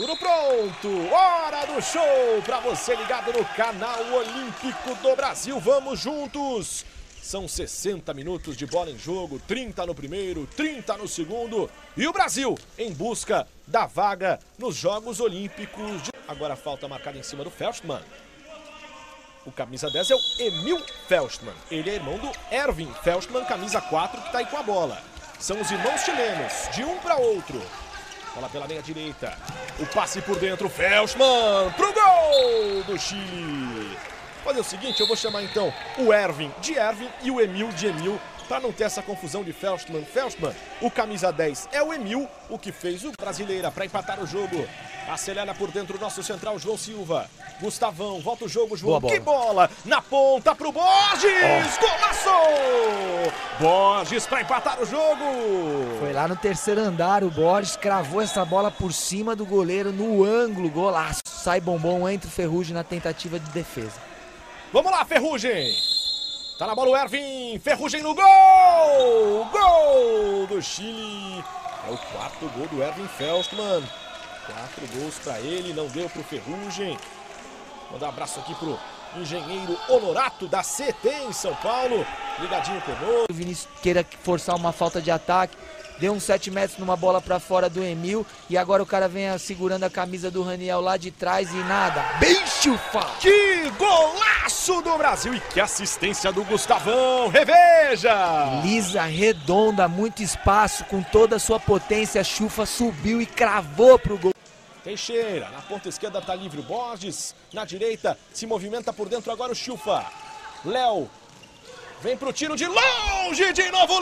Tudo pronto, hora do show para você ligado no canal Olímpico do Brasil. Vamos juntos. São 60 minutos de bola em jogo, 30 no primeiro, 30 no segundo. E o Brasil em busca da vaga nos Jogos Olímpicos. Agora falta marcada em cima do Felstmann. O camisa 10 é o Emil Felstmann. Ele é irmão do Erwin Felstmann, camisa 4, que está aí com a bola. São os irmãos chilenos, de um para outro. Bola pela meia direita. O passe por dentro, Felstmann pro gol do Chile. Fazer o seguinte, eu vou chamar então o Erwin de Erwin e o Emil de Emil, para não ter essa confusão de Felstmann. Felstmann, o camisa 10 é o Emil, o que fez o brasileira para empatar o jogo. Acelera por dentro o nosso central, João Silva. Gustavão, volta o jogo, João. Boa bola. Que bola! Na ponta pro Borges! Golaço! Borges para empatar o jogo. Foi lá no terceiro andar, o Borges cravou essa bola por cima do goleiro no ângulo, golaço. Sai bombom, entra o Ferrugem na tentativa de defesa. Vamos lá, Ferrugem! Tá na bola o Erwin, Ferrugem no gol! Gol do Chile! É o quarto gol do Erwin Felstmann. 4 gols para ele, não deu pro Ferrugem. Mandar um abraço aqui pro engenheiro Honorato da CT em São Paulo. Ligadinho conosco. O Vinícius queira forçar uma falta de ataque. Deu uns 7 metros numa bola pra fora do Emil. E agora o cara vem segurando a camisa do Raniel lá de trás e nada. Bem chufado! Que golaço do Brasil! E que assistência do Gustavão! Reveja! Lisa, redonda, muito espaço. Com toda a sua potência, a chufa subiu e cravou pro gol. Teixeira, na ponta esquerda tá livre o Borges. Na direita, se movimenta por dentro agora o Chufa. Léo. Vem pro tiro de longe de novo,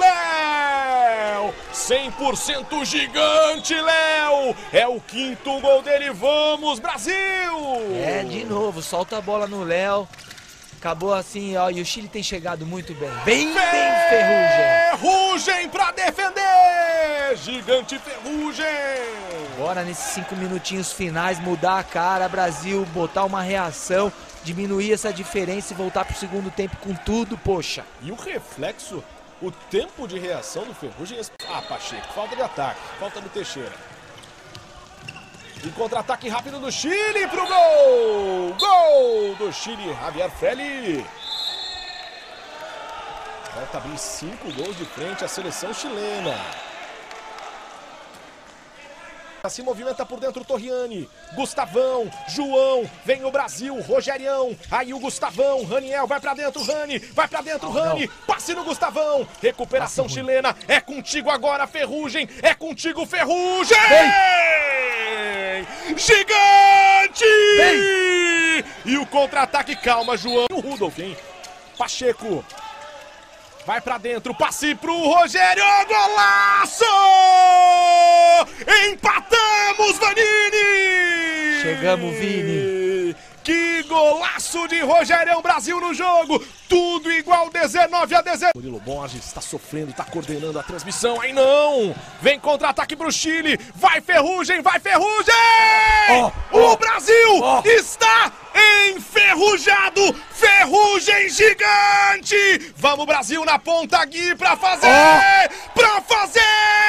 Léo! 100% gigante, Léo! É o 5º gol dele, vamos, Brasil! É, de novo, solta a bola no Léo. Acabou assim, ó, e o Chile tem chegado muito bem. Bem, Ferrugem! Ferrugem pra defender! Gigante Ferrugem! Agora, nesses 5 minutinhos finais, mudar a cara, Brasil, botar uma reação, diminuir essa diferença e voltar pro segundo tempo com tudo, poxa. E o reflexo, o tempo de reação do Ferrugem... Ah, Pacheco, falta de ataque, falta do Teixeira. E contra-ataque rápido do Chile pro gol! Gol do Chile, Javier Frelli. Volta a abrir 5 gols de frente a seleção chilena. Se movimenta por dentro o Torriani, Gustavão, João, vem o Brasil, Rogerião, aí o Gustavão, Raniel, vai pra dentro, Rani, vai pra dentro, Rani, passe no Gustavão, recuperação chilena, é contigo agora, Ferrugem, é contigo, Ferrugem! Gigante! Vem. E o contra-ataque, calma, João, o Rudolf, hein? Pacheco. Vai pra dentro, passe pro Rogério, golaço! Empatamos, Vanini! Chegamos, Vini. Que golaço de Rogério, Brasil no jogo! Tudo igual, 19-19. Murilo Borges está sofrendo, está coordenando a transmissão, aí não! Vem contra-ataque pro Chile, vai Ferrugem, vai Ferrugem! O Brasil está enferrujado! Ferrugem gigante! Vamos Brasil na ponta, Gui, pra fazer! Pra fazer!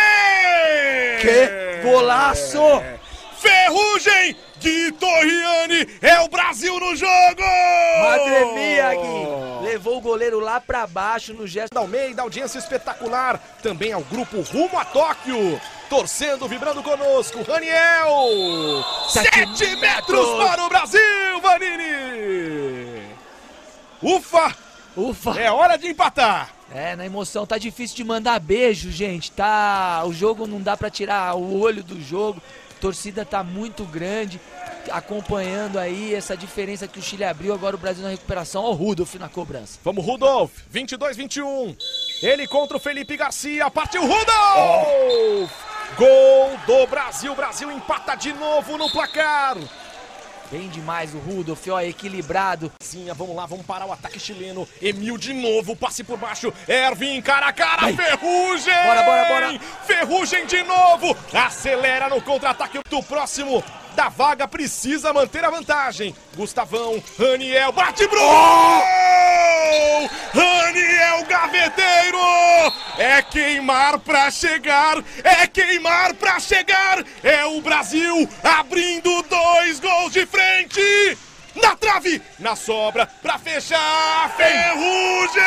Que golaço! Ferrugem! Gui Torriani, é o Brasil no jogo! Madre mia, Gui! Levou o goleiro lá pra baixo no gesto. Almeida, audiência espetacular. Também ao grupo Rumo a Tóquio. Torcendo, vibrando conosco, Raniel! 7 metros para o Brasil, Vanini! Ufa! Ufa! É hora de empatar! É, na emoção tá difícil de mandar beijo, gente. O jogo não dá pra tirar o olho do jogo. A torcida tá muito grande, acompanhando aí essa diferença que o Chile abriu. Agora o Brasil na recuperação. Ó o Rudolf na cobrança. Vamos, Rudolf, 22-21. Ele contra o Felipe Garcia, partiu Rudolf! Gol do Brasil, Brasil empata de novo no placar. Bem demais o Rudolf, ó, equilibrado. Sim, vamos lá, vamos parar o ataque chileno. Emil de novo, passe por baixo. Erwin, cara a cara, vai. Ferrugem! Bora! Ferrugem de novo. Acelera no contra-ataque do próximo. Da vaga, precisa manter a vantagem. Gustavão, Raniel, bate pro gol! gol! Raniel Gaveteiro! É queimar pra chegar, é queimar pra chegar! É o Brasil abrindo 2 gols de frente! Na trave, na sobra, pra fechar, Ferrugem!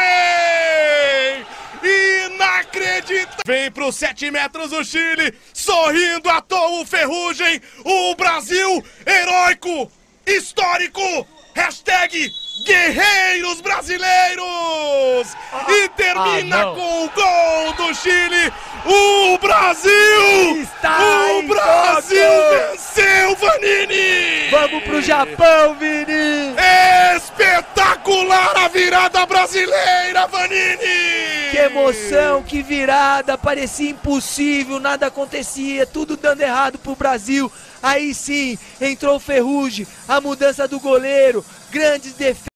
Inacreditável! Vem pros 7 metros o Chile, sorrindo à toa o Ferrugem, o Brasil heróico, histórico, hashtag Guerreiros Brasileiros! E termina com o gol do Chile, o Brasil! O Brasil venceu, Vanini! Vamos pro Japão, Vini! Espetacular a virada brasileira, Vanini! Que emoção, que virada, parecia impossível, nada acontecia, tudo dando errado pro Brasil. Aí sim, entrou o Ferrugem, a mudança do goleiro, grandes defesas.